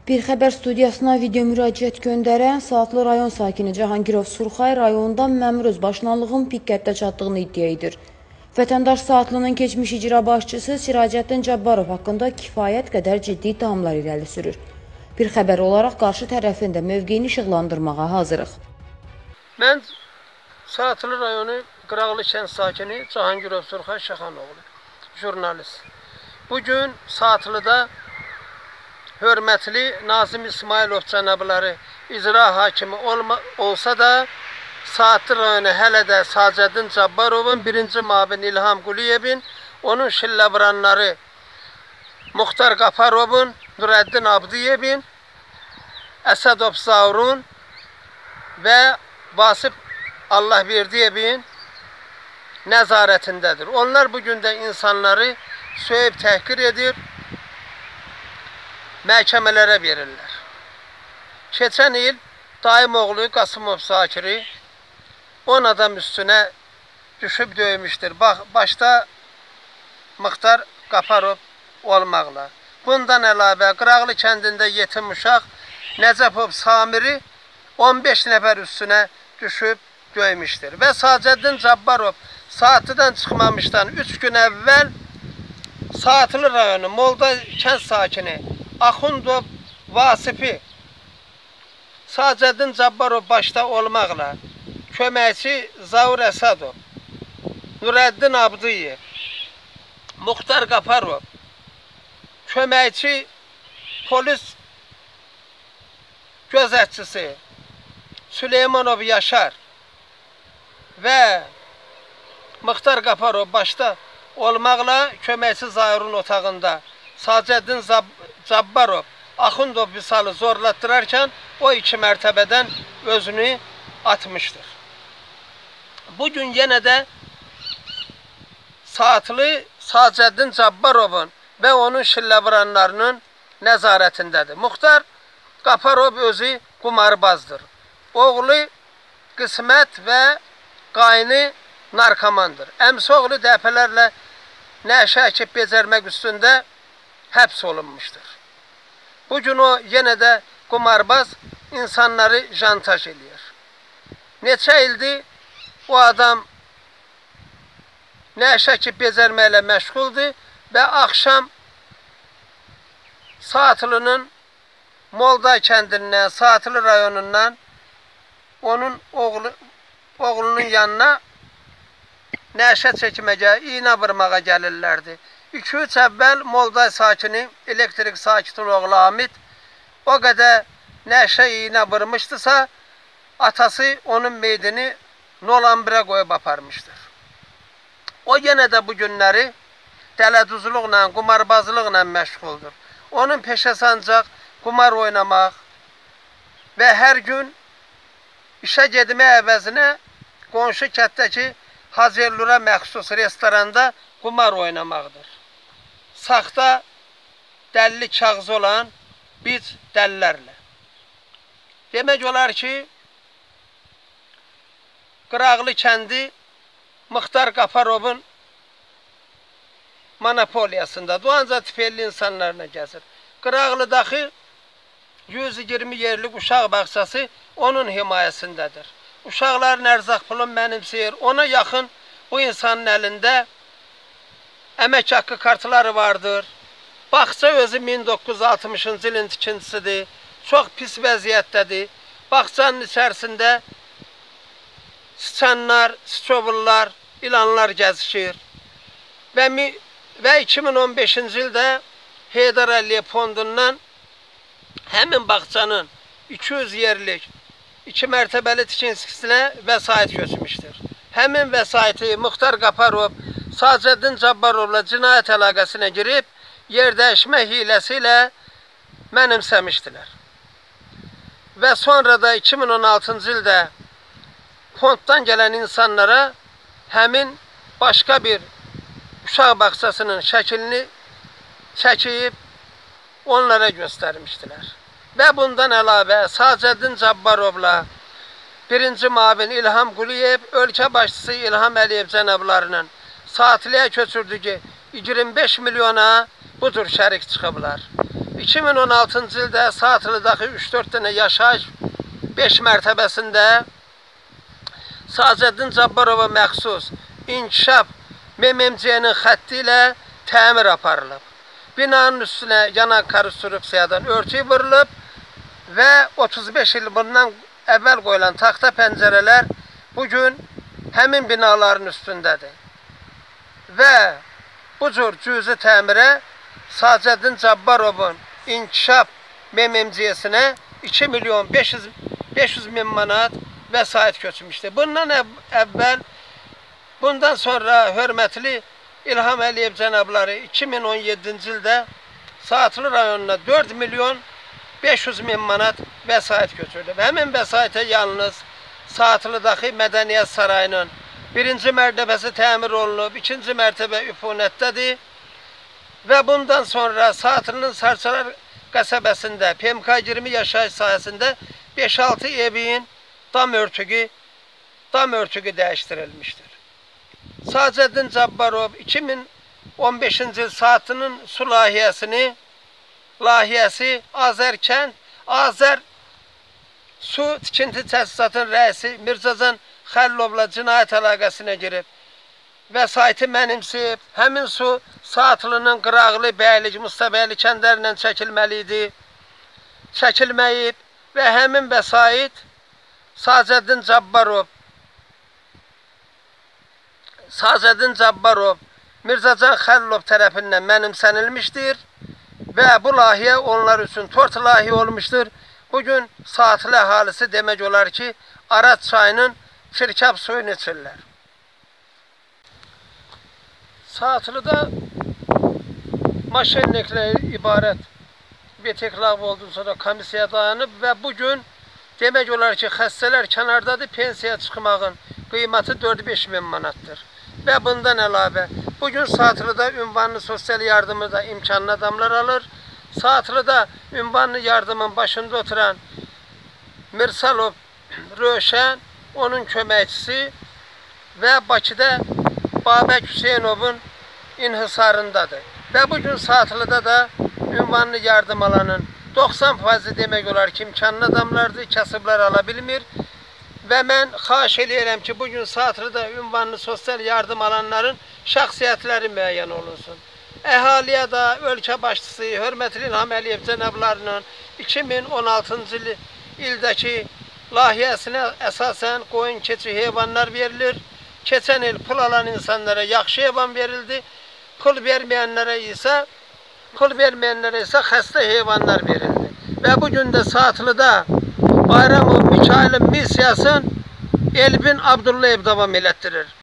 Bir xəbər studiyasına video müraciət göndərən Saatlı rayon sakini Cahangirov Surxay rayonunda Məmröz başlanlığın pik qəbdə çatdığını iddia edir. Vətəndaş Saatlının keçmiş icra başçısı Siracəddin Cabbarov haqqında kifayət qədər ciddi ittihamlar irəli sürür. Bir xəbər olaraq qarşı tərəfində mövqeyini işıqlandırmağa hazırıq. Mən Saatlı rayonu Qıraqlı kənd sakini Cahangirov Surxay Şaxanoğlu, jurnalist. Bugün Saatlıda hörmətli Nazim İsmailov cənabları icra hakimi olsa da Saatlı rayonu hələ də Sacəddin Cabbarovun, birinci müavin İlham Quliyevin, onun şilləbranları Muxtar Qaparovun, Nurəddin Abdiyevin, Əsədov Zaurun və Vasif Allahverdiyevin nəzarətindədir. Onlar bugün də insanları söyüb təhqir edir, məhkəmələrə verirlər. Keçən il Dayımoğlu Qasımov Zakiri 10 adam üstünə düşüb döymüşdür. Başda Muxtar Qaparov olmaqla. Bundan əlavə Qıraqlı kəndində yetim uşaq Nəcəfov Samiri 15 nəfər üstünə düşüb döymüşdür. Və Sacəddin Cabbarov Saatlıdan çıxmamışdan 3 gün əvvəl Saatlı rayonu Molda kənd sakini Axundov Vasifi Sacəddin Cabbarov başda olmaqla köməkçi Zaur Əsədov, Nurəddin Abdiyev, Muxtar Qaparov, köməkçi polis gözətçisi Süleymanov Yaşar və Muxtar Qaparov başda olmaqla köməkçi Zaurun otağında Sacəddin Cabbarov Axundov Visalı zorlatdırarkən o 2 mərtəbədən özünü atmışdır. Bugün yenə də Saatlı Sacəddin Cabbarovun və onun şilləbranlarının nəzarətindədir. Muxtar Qaparov özü qumarbazdır. Oğlu Qismət və qayını narkomandır. Əmsi oğlu dəfələrlə nəşə əkib becərmək üstündə həbs olunmuşdur. Bugün o yenə də qumarbaz insanları jantaj edir. Neçə ildir o adam nəşə əkib becərməklə məşğuldur və axşam Saatlının Molda kəndindən, Saatlı rayonundan onun oğlunun yanına nəşə çəkməyə, iğnə vurmağa gəlirlərdi. 2-3 əvvəl Molda sakini, elektrik sakitin oğlu Hamid o qədər nəşə iğnə vurmuşdusa, atası onun meydini Nolambirə qoyub aparmışdır. O yenə də bu günləri dələduzluqla, qumarbazlıqla məşğuldur. Onun peşəsi ancaq qumar oynamaq və hər gün işə gedmək əvəzinə qonşu kətdəki Hazırlura məxsus restoranda qumar oynamaqdır. Saxta dəlli kağız olan biz dəllərlə. Demək olar ki, Qıraqlı kəndi Muxtar Qaparovun monopoliyasındadır. O ancaq tüfeylli insanlarla gəzir. Qıraqlıdakı 120 yerlik uşaq bağçası onun himayəsindədir. Uşaqların ərzaq pulunu mənimsəyir. Ona yaxın bu insanın əlində əmək haqqı kartları vardır. Bağça özü 1960-cı ilin tikintisidir. Çox pis vəziyyətdədir. Bağçanın içərisində sıçanlar, sıçovullar, ilanlar gəzişir. Və 2015-ci ildə Heydar Əliyev fondundan həmin bağçanın 200 yerlik 2 mərtəbəli tikintisinə vəsait köçmüşdür. Həmin vəsaiti Muxtar Qaparov Sacəddin Cabbarovla cinayət əlaqəsinə girib, yer dəyişmə hiləsi ilə mənimsəmişdilər. Və sonra da 2016-cı ildə fonddan gələn insanlara həmin başqa bir uşaq bağçasının şəklini çəkib onlara göstərmişdilər. Və bundan əlavə Sacəddin Cabbarovla birinci müavin İlham Quliyev, ölkə başçısı İlham Əliyev cənablarının Saatlıya köçürdüyü 25 milyona budur şərik çıxıblar. 2016-cı ildə Saatlıdakı 3-4 dənə yaşayış 5 mərtəbəsində Sacəddin Cabbarova məxsus inkişaf MMC-nin xətti ilə təmir aparılıb. Binanın üstünə yanan konstruksiyadan örtü vurulub və 35 il bundan əvvəl qoyulan taxta pəncərələr bugün həmin binaların üstündədir. Və bu cür cüzi təmirə Sacəddin Cabbarovun inkişaf MMC-sinə 2 milyon 500 min manat vəsait köçmüşdür. Bundan sonra hörmətli İlham Əliyev cənabları 2017-ci ildə Saatlı rayonuna 4 milyon 500 min manat vəsait köçürdü. Həmin vəsaitə yalnız Saatlıdakı Mədəniyyət Sarayının 1-ci mərtəbəsi təmir olunub, 2-ci mərtəbə üfunətdədir və bundan sonra Saatlının Sarçalar qəsəbəsində PMK 20 yaşayış sahəsində 5-6 evin dam örtüyü dəyişdirilmişdir. Sacəddin Cabbarov 2015-ci il Saatlının su layihəsi Azər Su Tikinti Təsisatının rəisi Mirzacan Xəllovla cinayət əlaqəsinə girib, vəsaiti mənimsəyib, həmin su Saatlının Qıraqlı, Bəylik, Mustabəyli kəndlərindən çəkilməyib və həmin vəsait Sacəddin Cabbarov Mirzacan Xəllov tərəfindən mənimsənilmişdir və bu layihə onlar üçün tort layihə olmuşdur. Bugün Saatlı əhalisi demək olar ki, Araz çayının çirkab suyunu içirlər. Saatlıda maşinliklə ibarət veteklag olduğu sonra komissiya dayanıb və bugün demək olar ki, xəstələr kənardadır, pensiya çıxmağın qiyməti 4-5 min manatdır. Və bundan əlavə, bugün Saatlıda ünvanlı sosial yardımı da imkanlı adamlar alır. Saatlıda ünvanlı yardımın başında oturan Mirsalov Röşən, onun köməkçisi və Bakıda Babək Hüseynovun inhisarındadır. Və bugün Saatlıda da ünvanlı yardım alanın 90% demək olar ki, imkanlı adamlardır, kasıblar ala bilmir. Və mən xahiş edirəm ki, bugün Saatlıda ünvanlı sosial yardım alanların şəxsiyyətləri müəyyən olunsun. Əhaliyə də ölkə başçısı hörmətli İlham Əliyev cənablarının 2016-cı ildəki layihəsinə əsasən qoyun, keçi, heyvanlar verilir. Keçən il pul alan insanlara yaxşı heyvan verildi. Pul verməyənlərə isə xəstə heyvanlar verildi. Və bugün də Saatlıda Bayramov Mikailin missiyasını Elbin Abdullayev davam elətdirir.